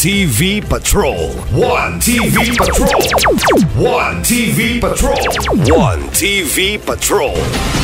TV Patrol. One TV Patrol. One TV Patrol. One TV Patrol.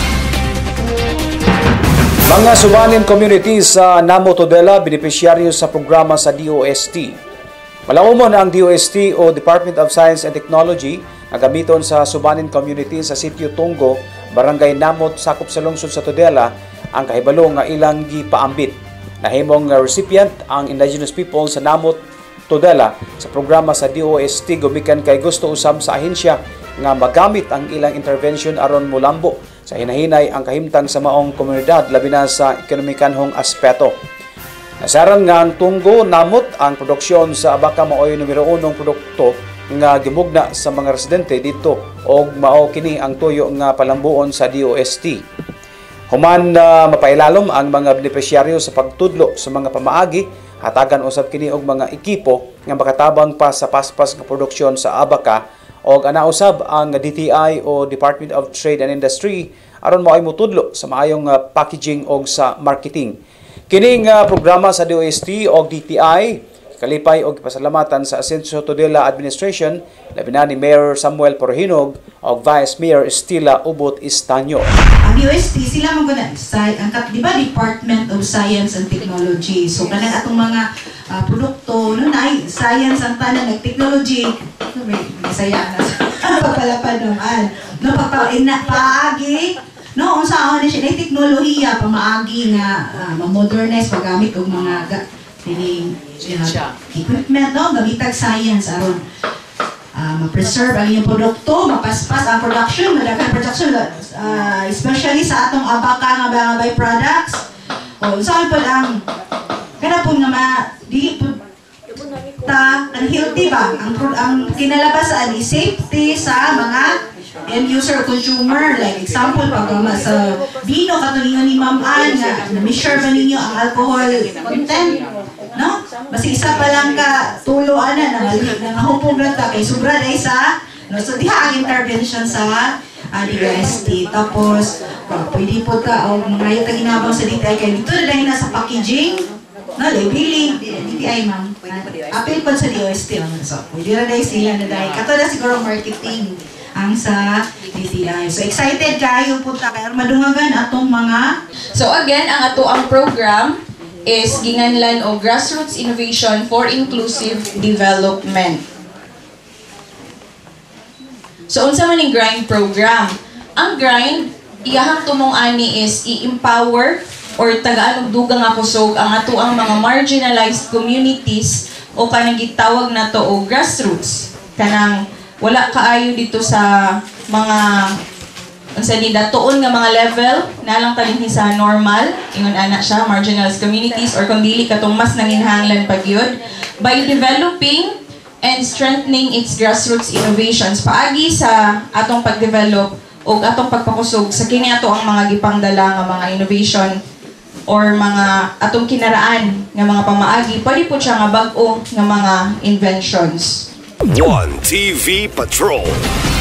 Mga subanin communities sa Namo Tudela, benepisyaryo sa programa sa DOST. Malaumon ang DOST o Department of Science and Technology na gamiton sa subanin community sa Sitio Tunggo, Barangay Namot, sakop sa lungsod sa Tudela, ang kahibalo nga ilang gipaambit. Nahimong recipient ang indigenous people sa Namot, Tudela sa programa sa DOST gumikan kay gusto usab sa ahensya nga magamit ang ilang intervention aron molambo sa hinahinay ang kahimtang sa maong komunidad labi na sa ekonomikanhong aspeto. Nasaran nga ang Tunggo, Namot ang produksyon sa abaka maoy numero 1 produkto nga gimugna sa mga residente dito og mao kini ang tuyo nga palambuon sa DOST. Human mapailalom ang mga benepisyaryo sa pagtudlo sa mga pamaagi, hatagan usab kini og mga ekipo nga makatabang pa sa paspas nga produksyon sa abaka og ana usab ang DTI o Department of Trade and Industry aron mao'y motudlo sa maayong packaging og sa marketing. Kining programa sa DOST o DTI kalipay og pasalamatan sa Ascenso Tudela Administration labi na ni Mayor Samuel Porhinog o Vice Mayor Estila Ubot Istanyo. Ang DOST sila man guna ang di ba Department of Science and Technology. So kanang atong mga produkto no na science ang tanan ng technology. Bisaya na. Papalapad naman. No paagi no unsaon ni siya teknolohiya pamaagi nga ma-modernize paggamit og mga equipment no gamitag science aron ma-preserve ang iyong produkto, mapaspas ang production, madaghan production especially sa atong abaka nga mga byproducts. O saan po ang kana po nga dili po ta ang healthy ba ang kinalabasan is safety sa mga end user consumer, like example pag sa vino katong ni Ma'am Ann nga na-measure ba ninyo ang alcohol content no? Basi isa pa lang ka tulo ana nangahupog ra ta kay sobra dai sa no so diha ang intervention sa DOST. Tapos pwede po ta og mga yung ginabang sa DTI kay dito na dahil sa packaging no labeling DTI ma'am apil po sa DOST so pwede ra dai sila na dahil kato na siguro marketing ang sa DTI. So excited kayo po ta kay madungagan atong mga so again ang ato ang program is ginganlan o Grassroots Innovation for Inclusive Development. So unsa man ang GRIND program? Ang GRIND iyahang tumong ani is i-empower or tagaan og dugang nga kusog ang ato ang mga marginalized communities o kanang gitawag nato o grassroots. Kanang wala kaayo dito sa mga unsa ni datoon nga mga level nalang talinhi sa normal ingon ana siya marginalized communities or kung dili katong mas nanginhanglan pagyud by developing and strengthening its grassroots innovations paagi sa atong pagdevelop o atong pagpakusog sa kini ato ang mga gipangdala nga mga innovation or mga atong kinaraan nga mga pamaagi pwede po siya nga bag-o nga mga inventions. One TV Patrol.